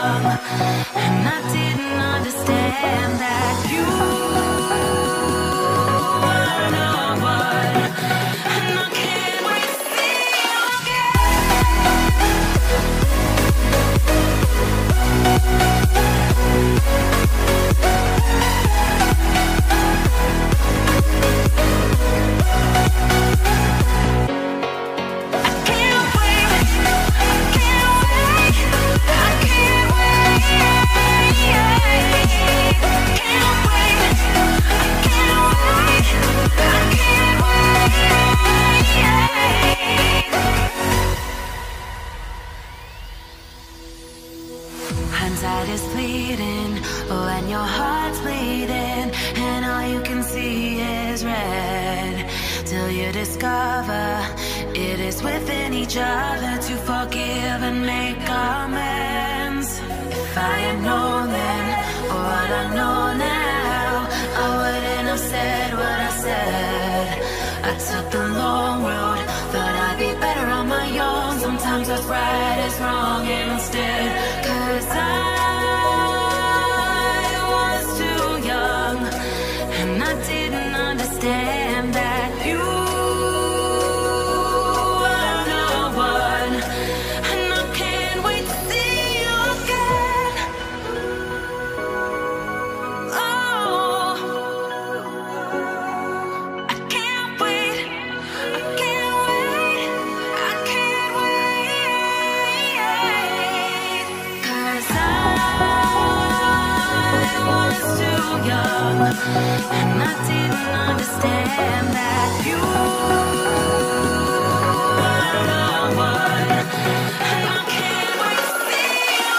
young, and I didn't understand that you were no one, and I can't wait to see you Hindsight is fleeting when your heart's bleeding and all you can see is red, till you discover it is within each other to forgive and make amends. If I had known then what I know now, I wouldn't have said what I said. I took the long road, thought I'd be better on my own. Sometimes what's right is wrong instead, 'cause I was too young, and I didn't understand that you were no one, and I can't wait to see you again. Oh, I can't wait, I can't wait, I can't wait, 'cause I was too young, and I didn't understand that you were no one, and I can't wait to see you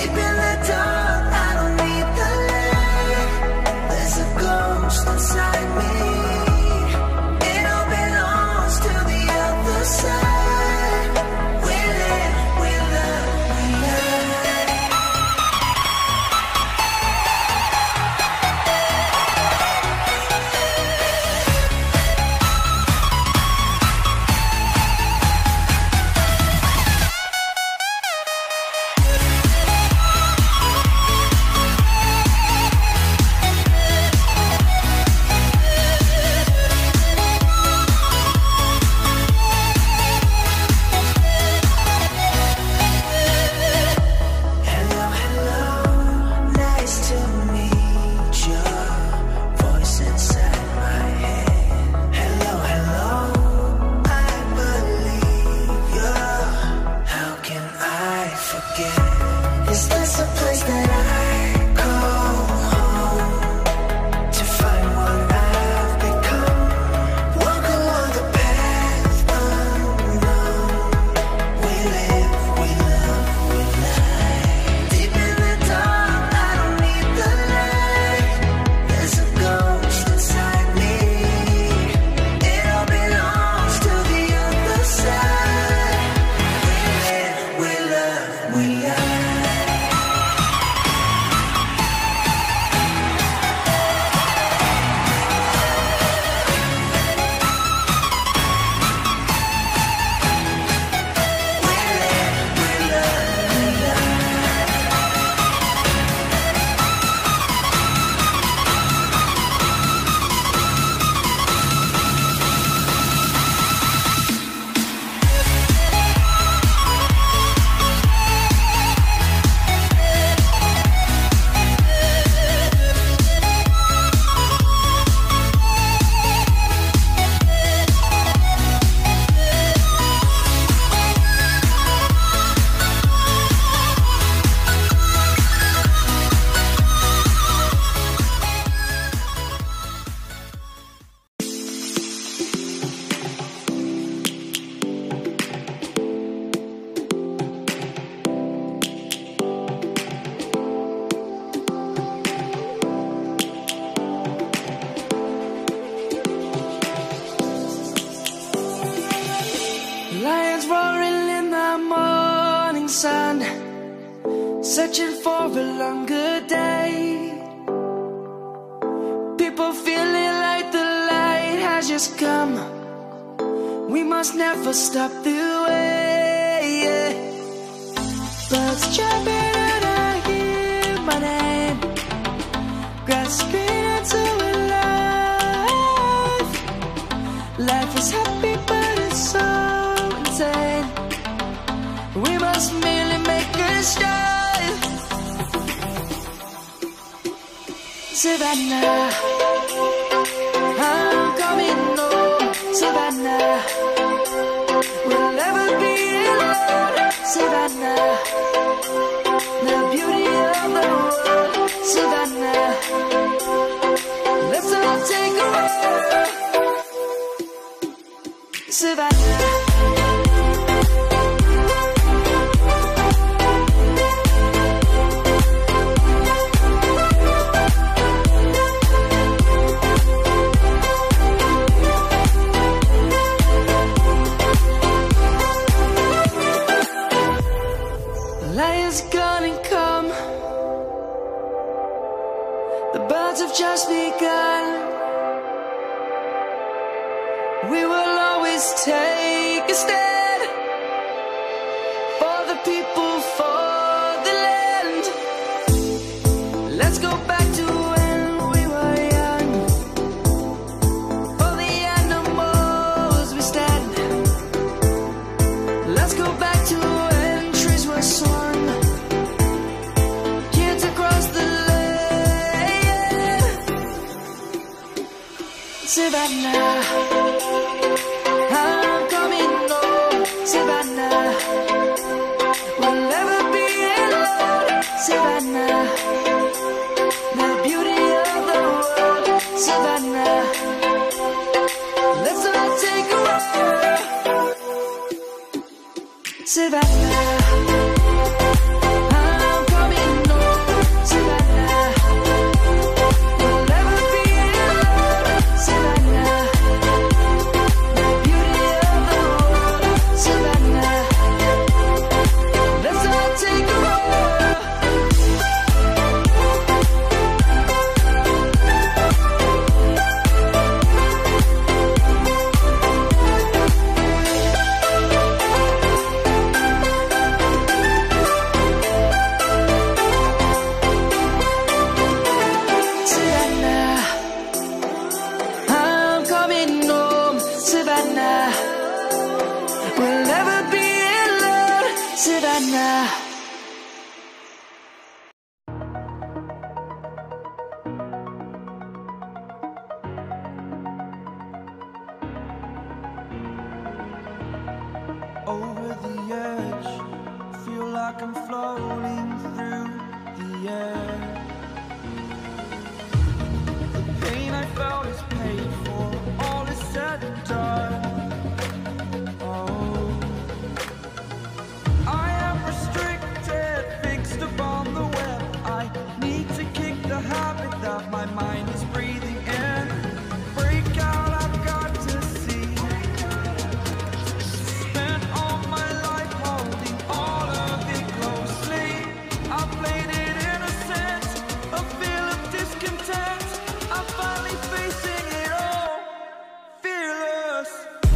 inside roaring in the morning sun, searching for a longer day. People feeling like the light has just come. We must never stop the way. Birds jumping and I hear my name, grasping into a life. Life is happy but it's so insane. We must merely make a start. Savannah, I'm coming home. Savannah, we'll never be alone. Savannah, the beauty of the world. Savannah, let's all take a walk. Savannah. Lion's gonna come. The birds have just begun. We will always take a stand for the people, for the land. Let's go back to when we were young. For the animals we stand. Let's go back to when trees were swung, kids across the land. Savannah, I'm coming home. Savannah, we'll never be alone. Savannah, the beauty of the world. Savannah, let's all take a walk. Savannah, I'm coming home. Savannah, we'll never be alone. Savannah, the beauty of the world. Savannah, let's all take a walk. Savannah, I'm coming home. Savannah, we'll never be alone. Savannah. Over the edge, feel like I'm floating through the air. The pain I felt is paid for, all is said and done. Oh, I am restricted, fixed upon the web. I need to kick the habit that my mind is breathing in. Break out, I've got to see. Spent all my life holding all of it closely. I played it innocent, a feel of discontent. I'm finally facing it all, fearless.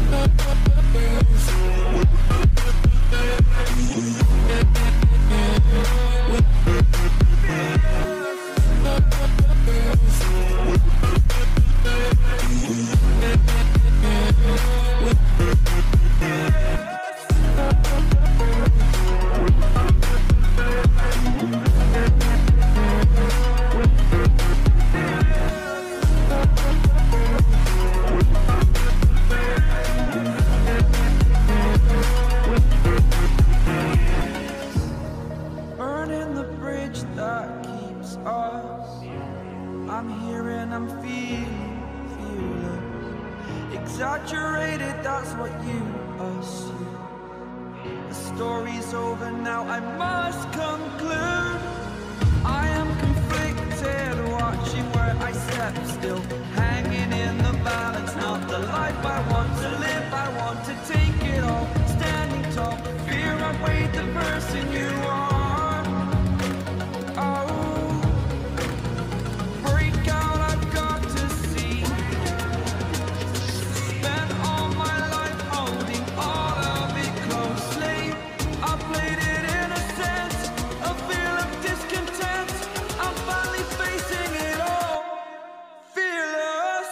Burning the bridge that keeps us. I'm here and I'm feeling fearless. Exaggerated, that's what you assume. The story's over now, I must conclude. I am conflicted, watching where I step still, hanging in the balance. Not the life I want to live, I want to take it all. Standing missing you on. Oh, break out, I've got to see. Spent all my life holding all of it closely. I played it innocent, a feel of discontent. I'm finally facing it all, fearless.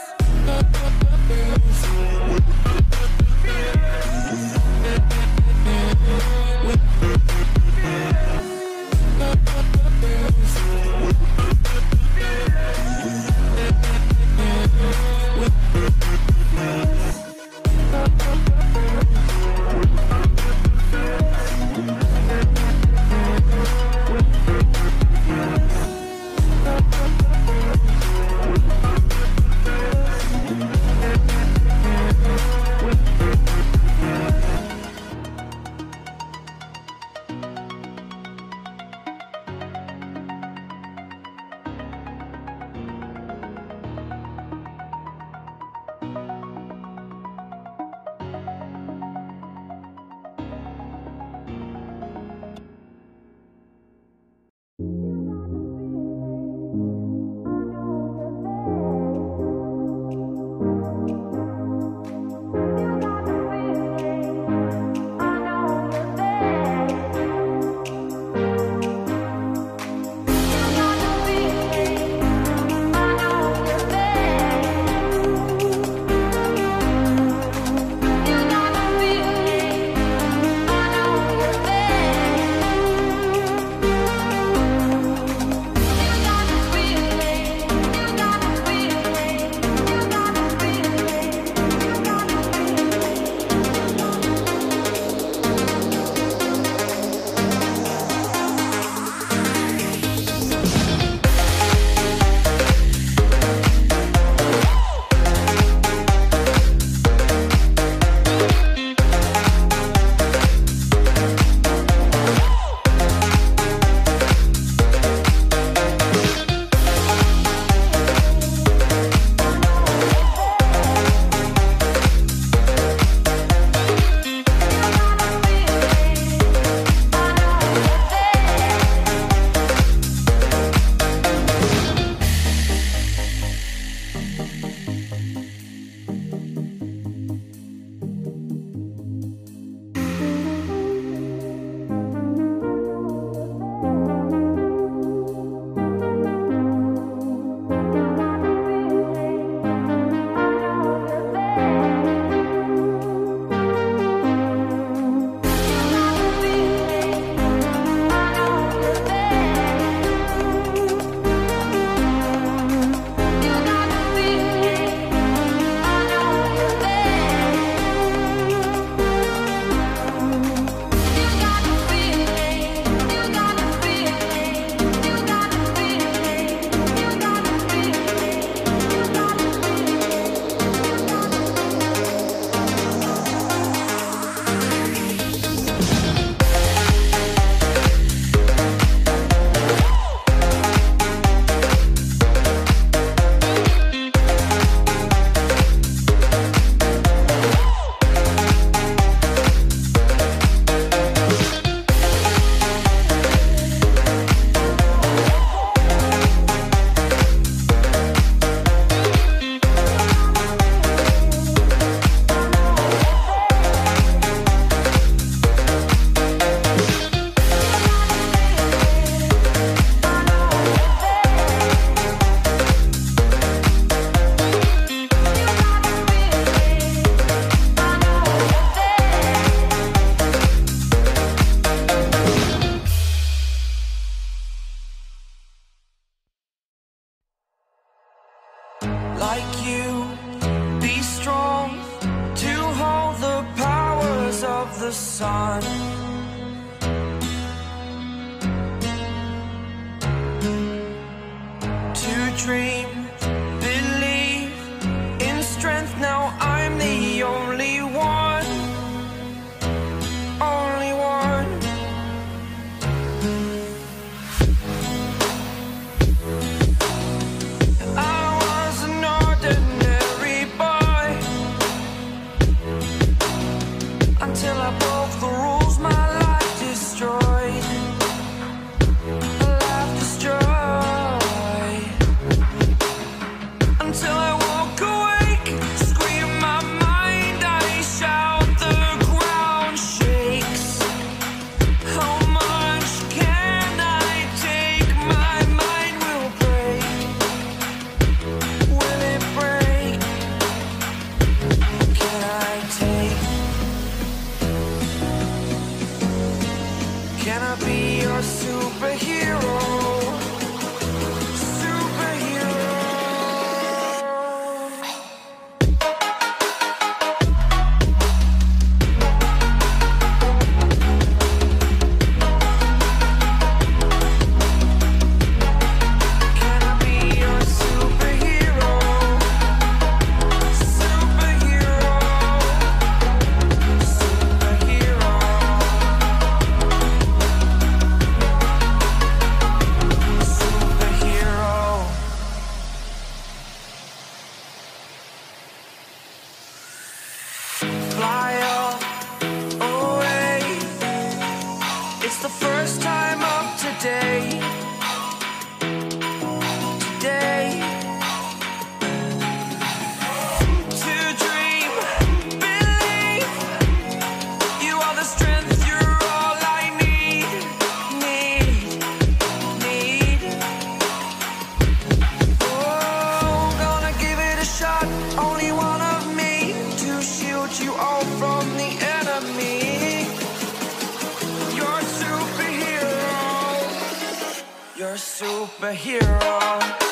like you. Be strong to hold the powers of the sun. To dream, believe in strength. Now I'm the only one, only one. I was an ordinary boy until I broke the rules my life destroyed. superhero.